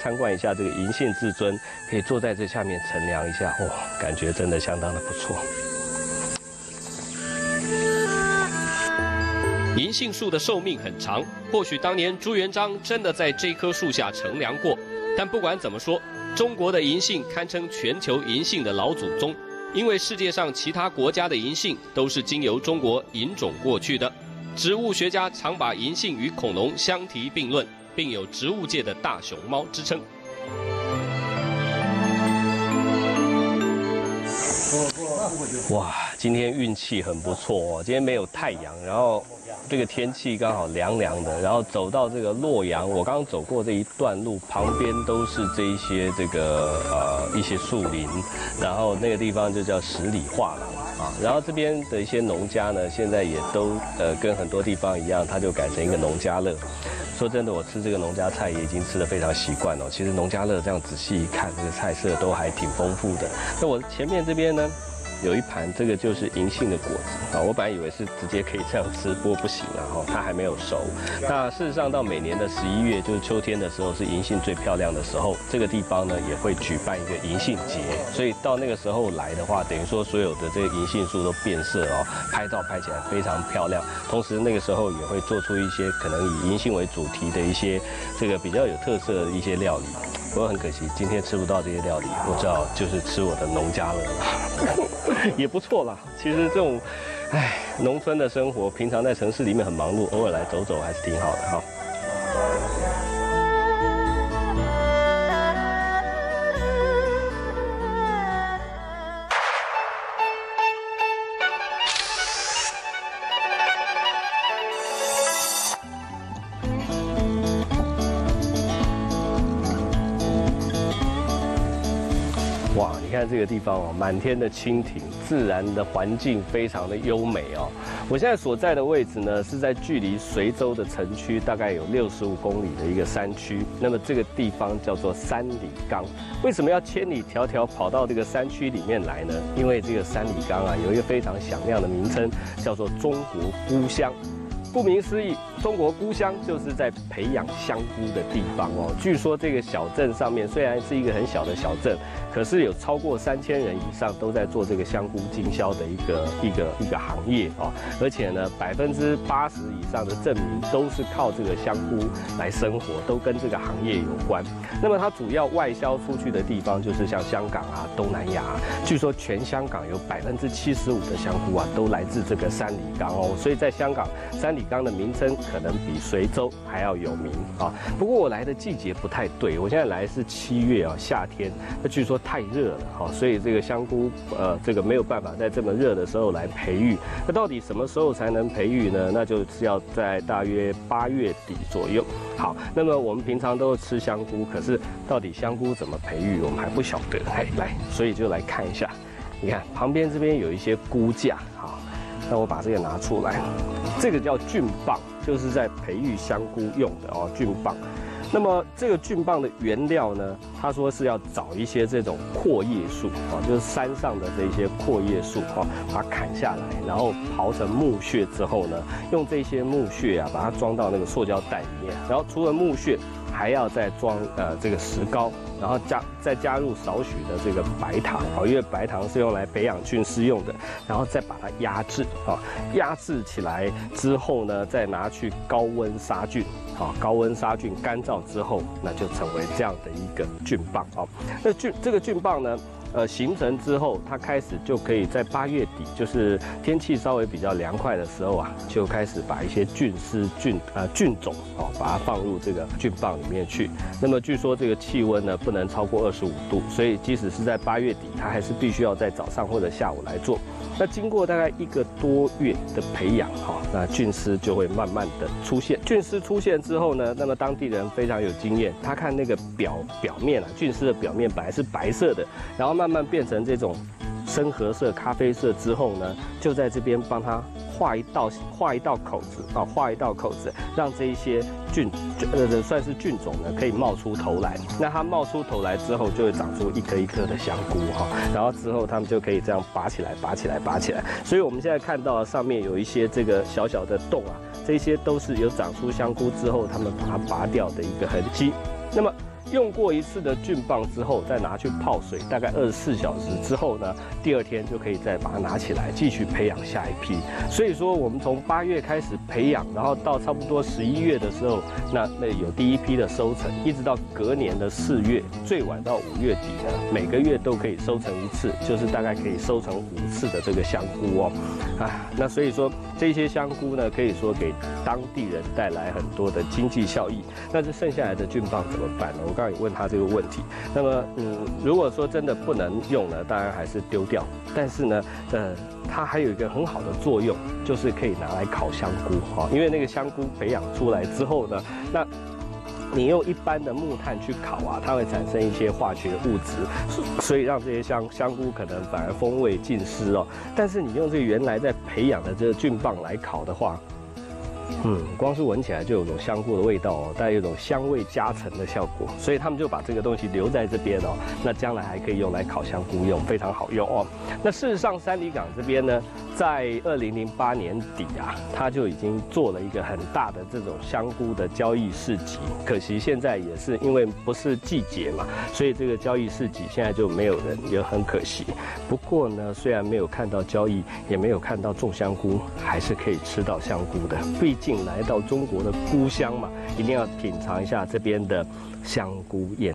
参观一下这个银杏至尊，可以坐在这下面乘凉一下，哇，感觉真的相当的不错。 银杏树的寿命很长，或许当年朱元璋真的在这棵树下乘凉过。但不管怎么说，中国的银杏堪称全球银杏的老祖宗，因为世界上其他国家的银杏都是经由中国引种过去的。植物学家常把银杏与恐龙相提并论，并有植物界的大熊猫之称。 哇，今天运气很不错哦，今天没有太阳，然后这个天气刚好凉凉的，然后走到这个洛阳，我刚刚走过这一段路，旁边都是这一些一些树林，然后那个地方就叫十里画廊啊，然后这边的一些农家呢，现在也都跟很多地方一样，它就改成一个农家乐。说真的，我吃这个农家菜也已经吃得非常习惯了。其实农家乐这样仔细一看，这个菜色都还挺丰富的。那我前面这边呢，有一盘这个就是银杏的果子啊，我本来以为是直接可以这样吃，不过不行啊，它还没有熟。那事实上到每年的11月，就是秋天的时候，是银杏最漂亮的时候。这个地方呢也会举办一个银杏节，所以到那个时候来的话，等于说所有的这个银杏树都变色哦，拍照拍起来非常漂亮。同时那个时候也会做出一些可能以银杏为主题的一些这个比较有特色的一些料理。不过很可惜，今天吃不到这些料理，我只好就是吃我的农家乐了，也不错啦。其实这种，农村的生活，平常在城市里面很忙碌，偶尔来走走还是挺好的哈。哇，你看这个地方哦，满天的蜻蜓，自然的环境非常的优美哦。我现在所在的位置呢，是在距离随州的城区大概有65公里的一个山区。那么这个地方叫做三里岗。为什么要千里迢迢跑到这个山区里面来呢？因为这个三里岗啊，有一个非常响亮的名称，叫做中国菇乡。顾名思义，中国菇乡就是在培养香菇的地方哦。据说这个小镇上面虽然是一个很小的小镇，可是有超过3000人以上都在做这个香菇经销的一个行业哦。而且呢，80%以上的镇民都是靠这个香菇来生活，都跟这个行业有关。那么它主要外销出去的地方就是像香港啊、东南亚啊。据说全香港有75%的香菇啊都来自这个三里岗哦。所以在香港，三里岗的名称可能比随州还要有名啊。不过我来的季节不太对，我现在来是7月啊，夏天。那据说太热了哈，所以这个香菇这个没有办法在这么热的时候来培育。那到底什么时候才能培育呢？那就是要在大约8月底左右。好，那么我们平常都吃香菇，可是到底香菇怎么培育，我们还不晓得。来，所以就来看一下。你看旁边这边有一些菇架，好，那我把这个拿出来，这个叫菌棒，就是在培育香菇用的哦，菌棒。那么这个菌棒的原料呢，他说是要找一些这种阔叶树啊，就是山上的这些阔叶树啊，把它砍下来，然后刨成木屑之后呢，用这些木屑啊，把它装到那个塑胶袋里面，然后除了木屑，还要再装这个石膏，然后再加入少许的这个白糖啊，因为白糖是用来培养菌丝用的，然后再把它压制啊，压制起来之后呢，再拿去高温杀菌。啊，高温杀菌干燥之后，那就成为这样的一个菌棒啊。那这个菌棒呢，形成之后，它开始就可以在8月底，就是天气稍微比较凉快的时候啊，就开始把一些菌丝、菌种哦，把它放入这个菌棒里面去。那么据说这个气温呢不能超过25度，所以即使是在8月底，它还是必须要在早上或者下午来做。那经过大概1个多月的培养，哈，那菌丝就会慢慢的出现。菌丝出现之后呢，那么当地人非常有经验，他看那个表面啊，菌丝的表面本来是白色的，然后慢慢变成这种深褐色、咖啡色之后呢，就在这边帮它画一道口子啊，画一道口子，让这一些算是菌种呢，可以冒出头来。那它冒出头来之后，就会长出一颗一颗的香菇哈，然后之后它们就可以这样拔起来。所以我们现在看到上面有一些这个小小的洞啊，这些都是有长出香菇之后，它们把它拔掉的一个痕迹。那么用过一次的菌棒之后，再拿去泡水，大概24小时之后呢，第2天就可以再把它拿起来，继续培养下一批。所以说，我们从8月开始培养，然后到差不多11月的时候，那有第一批的收成，一直到隔年的4月，最晚到5月底呢，每个月都可以收成1次，就是大概可以收成5次的这个香菇哦。那所以说这些香菇呢，可以说给当地人带来很多的经济效益。那这剩下来的菌棒怎么办呢？我刚刚也问他这个问题。那么，如果说真的不能用呢，当然还是丢掉。但是呢，它还有一个很好的作用，就是可以拿来烤香菇哈。因为那个香菇培养出来之后呢，那你用一般的木炭去烤啊，它会产生一些化学物质，所以让这些香菇可能反而风味尽失哦。但是你用这个原来在培养的这个菌棒来烤的话，光是闻起来就有种香菇的味道哦，带有一种香味加成的效果，所以他们就把这个东西留在这边哦。那将来还可以用来烤香菇用，非常好用哦。那事实上，三里港这边呢，在2008年底啊，它就已经做了一个很大的这种香菇的交易市集。可惜现在也是因为不是季节嘛，所以这个交易市集现在就没有人，也很可惜。不过呢，虽然没有看到交易，也没有看到种香菇，还是可以吃到香菇的。毕竟来到中国的菇乡嘛，一定要品尝一下这边的香菇宴。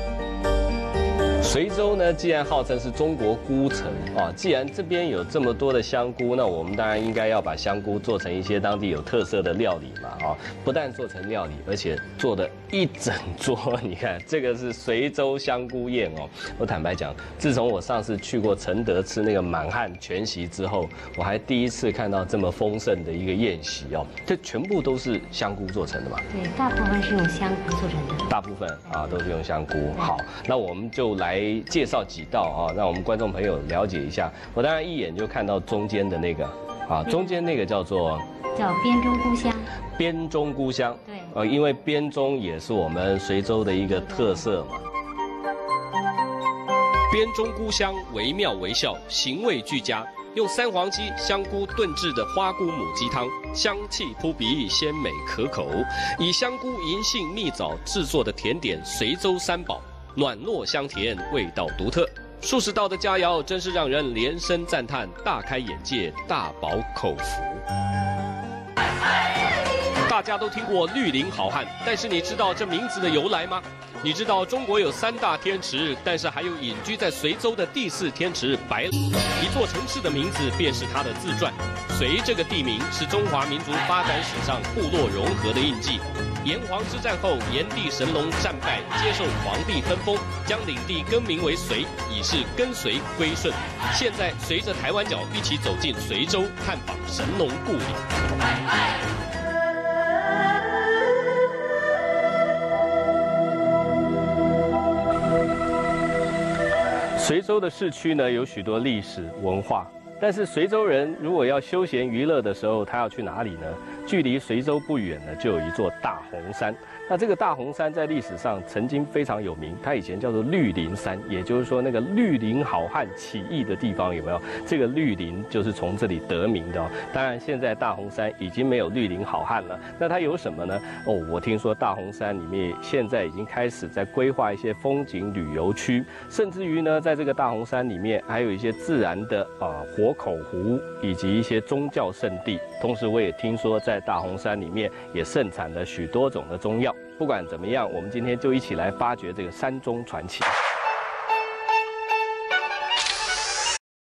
随州呢，既然号称是中国菇城啊，既然这边有这么多的香菇，那我们当然应该要把香菇做成一些当地有特色的料理嘛啊！不但做成料理，而且做的一整桌。你看，这个是随州香菇宴哦。我坦白讲，自从我上次去过承德吃那个满汉全席之后，我还第一次看到这么丰盛的一个宴席哦。这全部都是香菇做成的嘛？ 对，大部分是用香菇做成的。 大部分啊都是用香菇。好，那我们就来介绍几道啊，让我们观众朋友了解一下。我当然一眼就看到中间的那个啊，中间那个叫边中菇香。 边中菇香， 对， 因为边中也是我们随州的一个特色嘛。 边中菇香惟妙惟肖，形味俱佳。用三黄鸡、香菇炖制的花菇母鸡汤，香气扑鼻，鲜美可口。以香菇、银杏、蜜枣制作的甜点随州三宝，暖糯香甜，味道独特。数十道的佳肴，真是让人连声赞叹，大开眼界，大饱口福。大家都听过绿林好汉，但是你知道这名字的由来吗？你知道中国有3大天池，但是还有隐居在随州的第4天池白。一座城市的名字便是它的自传。随这个地名是中华民族发展史上部落融合的印记。炎黄之战后，炎帝神龙战败，接受皇帝分封，将领地更名为随，以示跟随归顺。现在随着台湾角一起走进随州，探访神龙故里。 随州的市区呢，有许多历史文化，但是随州人如果要休闲娱乐的时候，他要去哪里呢？距离随州不远呢，就有一座大红山。那这个大红山在历史上曾经非常有名，它以前叫做绿林山，也就是说那个绿林好汉起义的地方有没有？这个绿林就是从这里得名的哦。当然，现在大红山已经没有绿林好汉了，那它有什么呢？我听说大红山里面现在已经开始在规划一些风景旅游区，甚至于呢，在这个大红山里面还有一些自然的活口湖以及一些宗教圣地。同时，我也听说在大红山里面也盛产了许多种的中药。不管怎么样，我们今天就一起来发掘这个山中传奇。